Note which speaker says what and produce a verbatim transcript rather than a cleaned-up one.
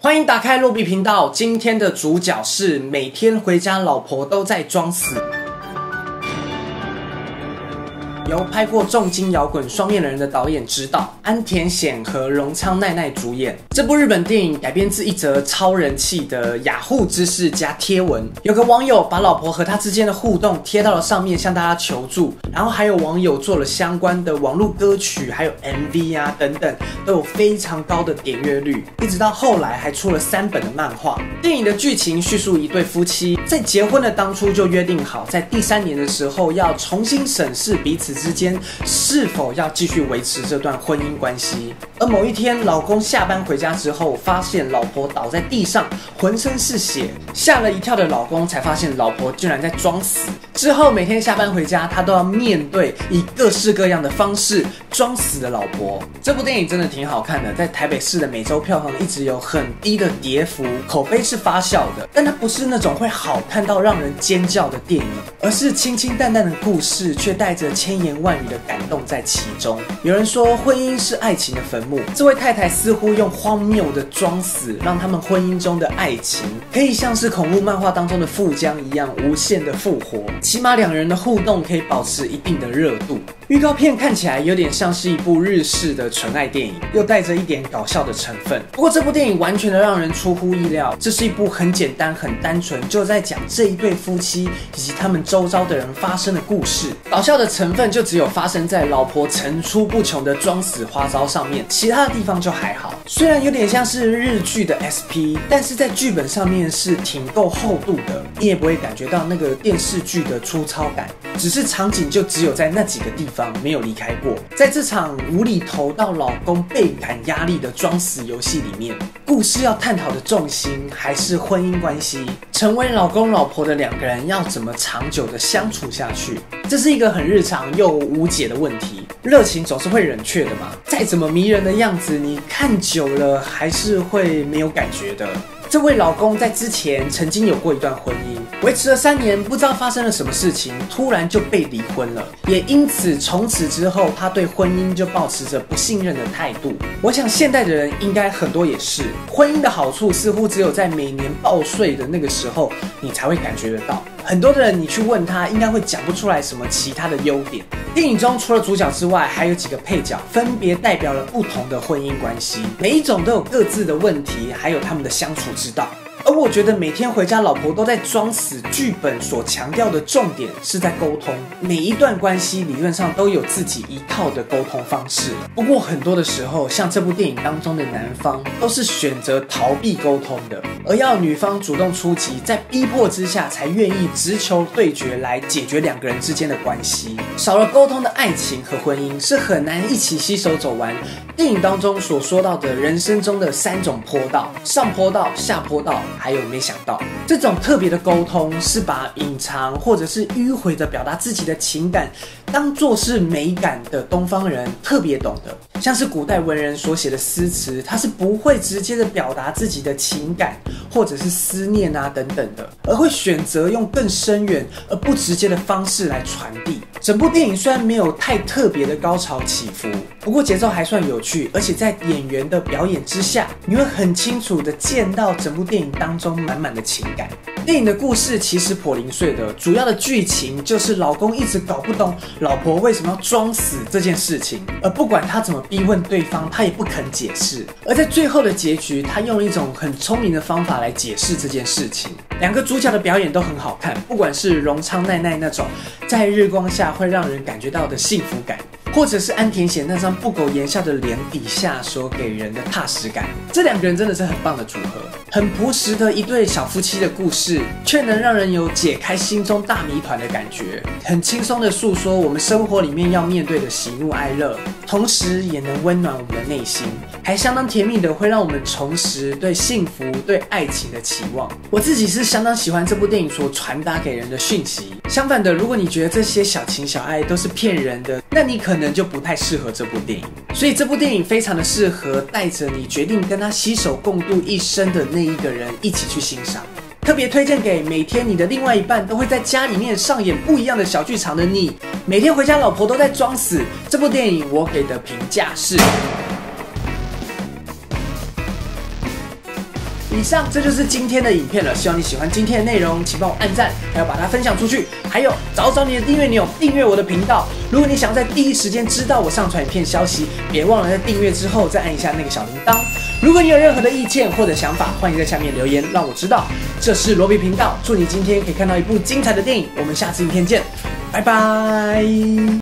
Speaker 1: 欢迎打开洛比频道，今天的主角是每天回家老婆都在装死。由拍过重金摇滚双面人的导演执导，安田显和荣仓奈奈主演。这部日本电影改编自一则超人气的雅虎知识加贴文，有个网友把老婆和他之间的互动贴到了上面，向大家求助。然后还有网友做了相关的网络歌曲，还有 M V 啊等等，都有非常高的点阅率。一直到后来还出了三本的漫画。电影的剧情叙述一对夫妻在结婚的当初就约定好，在第三年的时候要重新审视彼此之间是否要继续维持这段婚姻关系。而某一天，老公下班回家之后，发现老婆倒在地上，浑身是血，吓了一跳的老公才发现老婆居然在装死。之后每天下班回家，他都要面对以各式各样的方式装死的老婆。这部电影真的挺好看的，在台北市的每周票房一直有很低的跌幅，口碑是发酵的，但它不是那种会好看到让人尖叫的电影，而是清清淡淡的故事，却带着千言万语的感动在其中。有人说婚姻是爱情的坟墓，这位太太似乎用荒谬的装死，让他们婚姻中的爱情可以像是恐怖漫画当中的富江一样无限的复活，起码两人的互动可以保持一定的热度。预告片看起来有点像是一部日式的纯爱电影，又带着一点搞笑的成分。不过这部电影完全的让人出乎意料，这是一部很简单很单纯，就在讲这一对夫妻以及他们周遭的人发生的故事。搞笑的成分就只有发生在老婆层出不穷的装死花招上面，其他的地方就还好。虽然有点像是日剧的 S P， 但是在剧本上面是挺够厚度的，你也不会感觉到那个电视剧的粗糙感，只是场景就只有在那几个地方没有离开过。在这场无厘头到老公倍感压力的装死游戏里面，故事要探讨的重心还是婚姻关系，成为老公老婆的两个人要怎么长久的相处下去。这是一个很日常又无解的问题，热情总是会冷却的嘛，再怎么迷人的样子，你看久了还是会没有感觉的。这位老公在之前曾经有过一段婚姻，维持了三年，不知道发生了什么事情，突然就被离婚了。也因此，从此之后，他对婚姻就抱持着不信任的态度。我想现代的人应该很多也是，婚姻的好处似乎只有在每年报税的那个时候，你才会感觉得到。很多的人你去问他，应该会讲不出来什么其他的优点。电影中除了主角之外，还有几个配角，分别代表了不同的婚姻关系，每一种都有各自的问题，还有他们的相处之道。而我觉得每天回家老婆都在装死，剧本所强调的重点是在沟通，每一段关系理论上都有自己一套的沟通方式。不过很多的时候，像这部电影当中的男方都是选择逃避沟通的，而要女方主动出击，在逼迫之下才愿意直球对决来解决两个人之间的关系。少了沟通的爱情和婚姻是很难一起携手走完电影当中所说到的人生中的三种坡道：上坡道、下坡道，还有没想到。这种特别的沟通是把隐藏或者是迂回的表达自己的情感当作是美感的东方人特别懂的。像是古代文人所写的诗词，他是不会直接的表达自己的情感或者是思念啊等等的，而会选择用更深远而不直接的方式来传递。整部电影虽然没有太特别的高潮起伏，不过节奏还算有趣，而且在演员的表演之下，你会很清楚的见到整部电影当中满满的情感。电影的故事其实颇零碎的，主要的剧情就是老公一直搞不懂老婆为什么要装死这件事情，而不管他怎么逼问对方，他也不肯解释。而在最后的结局，他用一种很聪明的方法来解释这件事情。两个主角的表演都很好看，不管是荣仓奈奈那种在日光下会让人感觉到的幸福感，或者是安田显那张不苟言笑的脸底下所给人的踏实感，这两个人真的是很棒的组合。很朴实的一对小夫妻的故事，却能让人有解开心中大谜团的感觉，很轻松的诉说我们生活里面要面对的喜怒哀乐，同时也能温暖我们的内心，还相当甜蜜的会让我们重拾对幸福对爱情的期望。我自己是相当喜欢这部电影所传达给人的讯息。相反的，如果你觉得这些小情小爱都是骗人的，那你可能就不太适合这部电影。所以这部电影非常的适合带着你决定跟他携手共度一生的那一个人一起去欣赏。特别推荐给每天你的另外一半都会在家里面上演不一样的小剧场的你，每天回家老婆都在装死。这部电影我给的评价是以上这就是今天的影片了，希望你喜欢今天的内容，请帮我按赞，还要把它分享出去。还有找找你的订阅钮，订阅我的频道。如果你想要在第一时间知道我上传影片消息，别忘了在订阅之后再按一下那个小铃铛。如果你有任何的意见或者想法，欢迎在下面留言让我知道。这是罗比频道，祝你今天可以看到一部精彩的电影，我们下次影片见，拜拜。